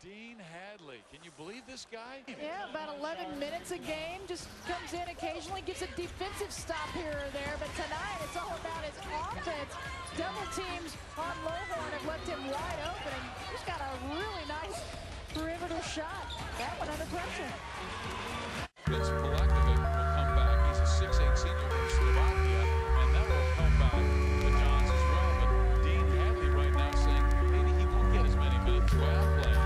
Dean Hadley. Can you believe this guy? Yeah, about 11 minutes a game. Just comes in occasionally, gets a defensive stop here or there. But tonight, it's all about his offense. Double teams on Lowhorn have left him wide open. And he's got a really nice perimeter shot. That one under pressure. Vince Polakovic will come back. He's a 6'8" senior from Slovakia. And that will help out the Johns as well. But Dean Hadley right now saying maybe he won't get as many minutes while playing.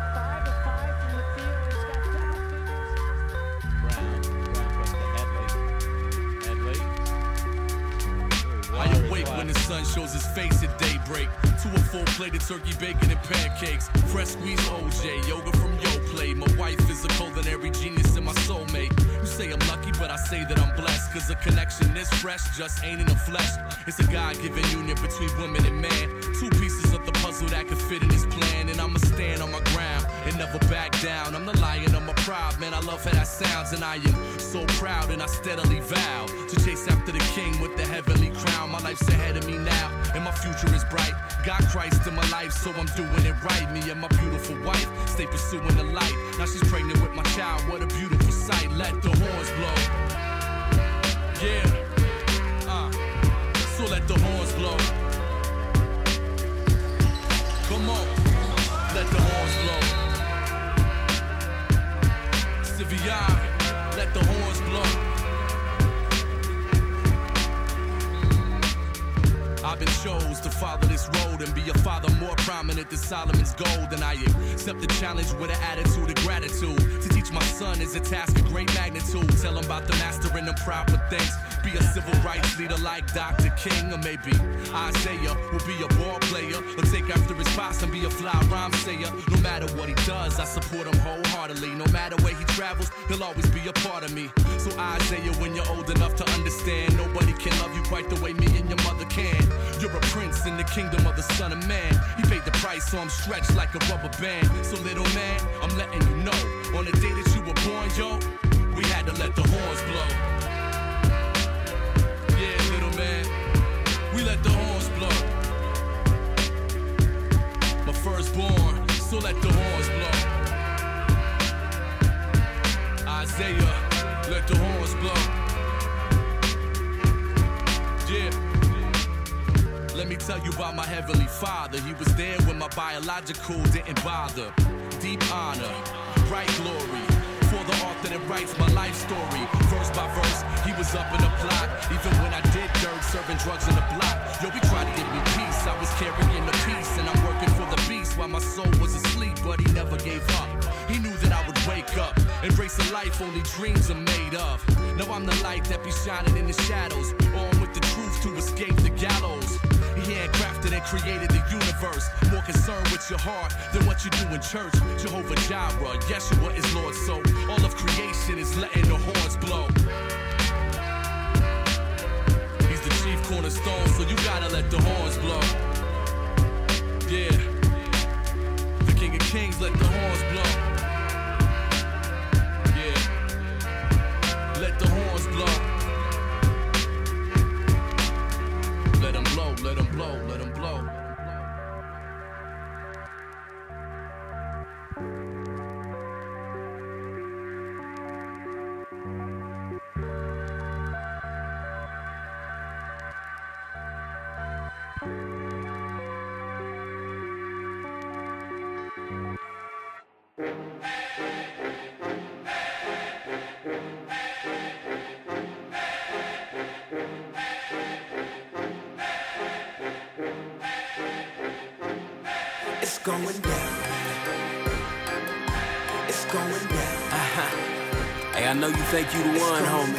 When the sun shows his face at daybreak, to a full plate of turkey bacon and pancakes, fresh squeezed OJ, yoga from Yoplait. My wife is a culinary genius and my soulmate. You say I'm lucky, but I say that I'm blessed, cause a connection this fresh just ain't in the flesh. It's a God-given union between woman and man, two pieces of the puzzle that could fit in his plan. And I'ma stand on my ground and never back down. I'm the lion of my pride, man, I love how that sounds. And I am so proud and I steadily vow to chase after the king with the heavenly crown. My life's ahead of me now, and my future is bright. Got Christ in my life, so I'm doing it right. Me and my beautiful wife stay pursuing the light. Now she's pregnant with my child, what a beautiful sight. Let the horns blow. Yeah, so let the horns blow. Come on, let the horns blow. Sylvia, let the horns blow. I've been chose to follow this road and be a father more prominent than Solomon's gold. And I accept the challenge with an attitude of gratitude. To teach my son is a task of great magnitude. Tell him about the master and the proper things. Be a civil rights leader like Dr. King. Or maybe Isaiah will be a ball player, or take after his boss and be a fly rhyme sayer. No matter what he does, I support him wholeheartedly. No matter where he travels, he'll always be a part of me. So Isaiah, when you're old enough to understand, nobody can love you quite the way me and your mother can. You're a prince in the kingdom of the Son of Man. He paid the price, so I'm stretched like a rubber band. So little man, I'm letting you know, on the day that you were born, yo, we had to let the horns blow. Yeah, little man, we let the horns blow. My firstborn, so let the horns blow. Isaiah, let the horns blow. Yeah. Let me tell you about my heavenly father. He was there when my biological didn't bother. Deep honor, bright glory, for the author that writes my life story. Verse by verse, he was up in the plot. Even when I did dirt, serving drugs in the block. Yo, he tried to give me peace, I was carrying the peace. And I'm working for the beast while my soul was asleep. But he never gave up. He knew that I would wake up, embrace a life only dreams are made of. Now I'm the light that be shining in the shadows, armed with the truth to escape the gallows. He handcrafted and created the universe, more concerned with your heart than what you do in church. Jehovah Jireh, Yeshua is Lord, so all of creation is letting the horns blow. He's the chief cornerstone, so you gotta let the horns blow. Yeah, the King of Kings, let the horns blow. Yeah, let the horns blow. Let them blow, let them blow, let them blow. It's going down. It's going down. Hey, I know you think you the one, homie.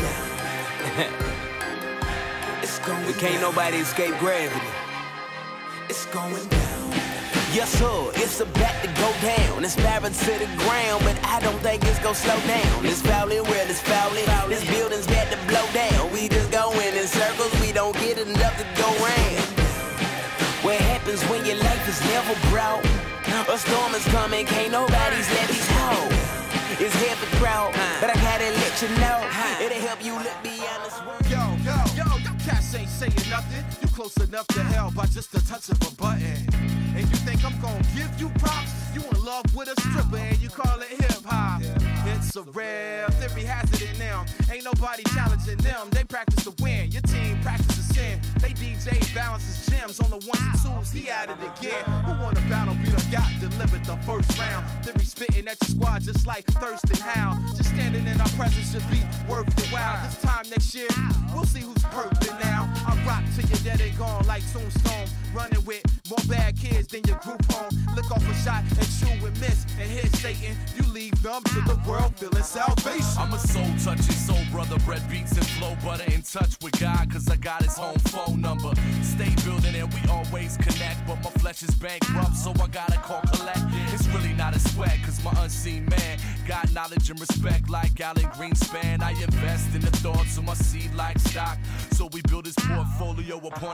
It's going But can't nobody escape gravity. It's going down. Yes, sir, it's about to go down. It's barren to the ground, but I don't think it's gonna slow down. It's fouling, well, it's fouling. This building's about to blow down. We just going in circles, we don't get enough to go round. What happens when your life is never brought? A storm is coming, can't nobody's let me hold. It's heavy crowd, but I gotta let you know. It'll help you look beyond this world. Yo, cats ain't saying nothing. You close enough to hell by just the touch of a button. And you think I'm gonna give you props? You in love with a stripper and you call it hip-hop. It's a rare theory, has it in them. Ain't nobody challenging them. They practice to win. Your team practices sin. They DJ balances gems on the ones and twos. He at it again. Who won the battle? We done got delivered the first round. Theory spitting at your squad just like Thurston Howe. Just standing in our presence should be worth the while. This time next year, we'll see who's perfect now. I rock till you're dead and gone like Tombstone. Running with more bad kids than your group home. Look off a shot and shoot and miss and hit Satan. You leave them to the world feeling salvation. I'm a soul touching soul brother, bread beats and flow butter, in touch with God, cause I got his home phone number. Stay building and we always connect, but my flesh is bankrupt, so I gotta call collect. It's really not a sweat, cause my unseen man got knowledge and respect like Alan Greenspan. I invest in the thoughts of my seed like stock, so we build his portfolio upon